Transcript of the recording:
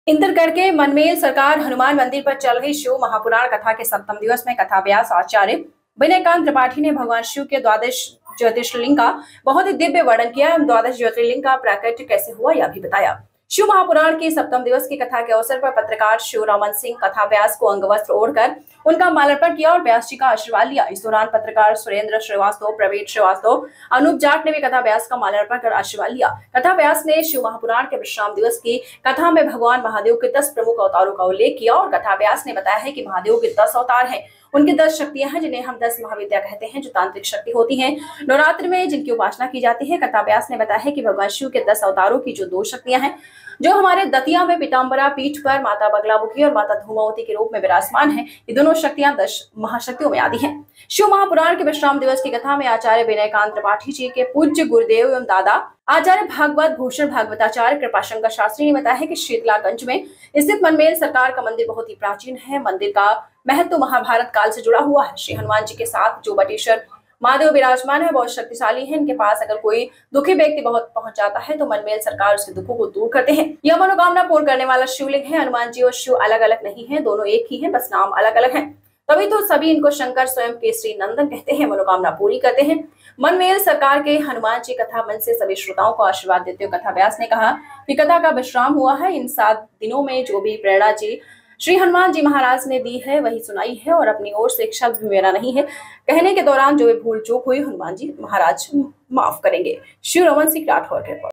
इंदरगढ़ के मनमेल सरकार हनुमान मंदिर पर चल रही शिव महापुराण कथा के सप्तम दिवस में कथा व्यास आचार्य विनयकांत त्रिपाठी ने भगवान शिव के द्वादश ज्योतिर्लिंग का बहुत ही दिव्य वर्णन किया एवं द्वादश ज्योतिर्लिंग का प्राकट्य कैसे हुआ यह भी बताया। शिव महापुराण की सप्तम दिवस की कथा के अवसर पर पत्रकार शिव रमन सिंह कथा व्यास को अंगवस्त्र ओढ़कर उनका माल्यार्पण किया और व्यास जी का आशीर्वाद लिया। इस दौरान पत्रकार सुरेंद्र श्रीवास्तव, प्रवीण श्रीवास्तव, अनूप जाट ने भी कथा व्यास का माल्यार्पण कर आशीर्वाद लिया। कथा व्यास ने शिव महापुराण के विश्राम दिवस की कथा में भगवान महादेव के 10 प्रमुख अवतारों का उल्लेख किया और कथा व्यास ने बताया है कि महादेव के 10 अवतार हैं। उनकी 10 शक्तियां हैं जिन्हें हम 10 महाविद्या कहते हैं, जो तांत्रिक शक्ति होती हैं, नवरात्र में जिनकी उपासना की जाती है। कथा व्यास ने बताया है कि भगवान शिव के 10 अवतारों की जो 2 शक्तियां हैं, जो हमारे दतिया में पीताम्बरा पीठ पर माता बगलामुखी और माता धूमावती के रूप में विराजमान है, ये दोनों शक्तियां 10 महाशक्तियों में आती हैं। शिव महापुराण के विश्राम दिवस की कथा में आचार्य विनयकांत त्रिपाठी जी के पूज्य गुरुदेव एवं दादा आचार्य भागवत भूषण भागवताचार्य कृपाशंकर शास्त्री ने बताया है कि शीतलागंज में स्थित मनमेल सरकार का मंदिर बहुत ही प्राचीन है। मंदिर का महत्व महाभारत काल से जुड़ा हुआ है। श्री हनुमान जी के साथ जो बटेश्वर महादेव विराजमान है, बहुत शक्तिशाली है। इनके पास अगर कोई दुखी व्यक्ति बहुत पहुंच जाता है तो मनमेल सरकार उसके दुखों को दूर करते हैं। यह मनोकामना पूर्ण करने वाला शिवलिंग है। हनुमान जी और शिव अलग अलग नहीं है, दोनों एक ही है, बस नाम अलग अलग है। तभी तो सभी इनको शंकर स्वयं केसरी नंदन कहते हैं, मनोकामना पूरी करते हैं। मनमेल सरकार के हनुमान जी कथा मंच से सभी श्रोताओं को आशीर्वाद देते हुए कथा व्यास ने कहा कि कथा का विश्राम हुआ है। इन 7 दिनों में जो भी प्रेरणा जी श्री हनुमान जी महाराज ने दी है वही सुनाई है और अपनी ओर से एक शब्द भी मेरा नहीं है। कहने के दौरान जो भी भूल चूक हुई हनुमान जी महाराज माफ करेंगे। शिव रमन सिंह राठौर।